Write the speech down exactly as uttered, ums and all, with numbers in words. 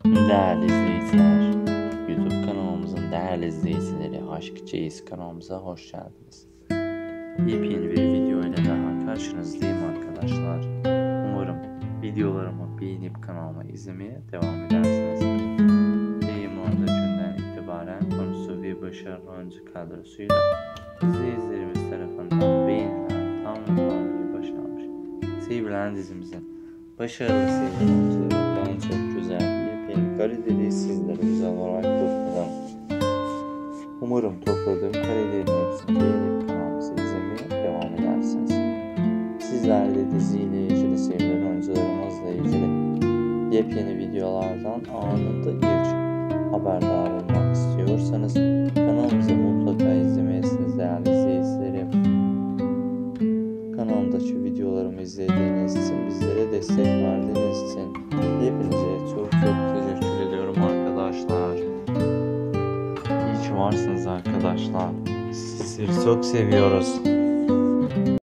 Değerli izleyiciler, YouTube kanalımızın değerli izleyicileri, Aşk Çeyiz kanalımıza hoş geldiniz. Yepyeni bir video ile daha karşınızdayım arkadaşlar. Umarım videolarımı beğenip kanalıma izlemeye devam edersiniz. Yayınlandığı günden itibaren konusu ve başarılı oyuncu kadrosuyla izleyicilerimiz tarafından beğenilen, tamamlanmayı başarmış sevilen dizimizin başarılı seyirci oyuncularından çok güzel kareleri sizlere güzel olarak topladım. Umarım topladığım karelerin hepsini beğenip kanalımızı izlemeye devam edersiniz. Sizler de diziyle ilgili, sevilen oyuncularımızla ilgili yepyeni videolardan anında ilk haberdar olmak istiyorsanız kanalımızı mutlaka izlemeyesiniz değerli izleyicilerim. Kanalımdaki videolarımı izlediğiniz için, bizlere destek verdiğiniz için hepinize çok çok teşekkür ediyorum arkadaşlar. İyi ki varsınız arkadaşlar. Sizleri çok seviyoruz.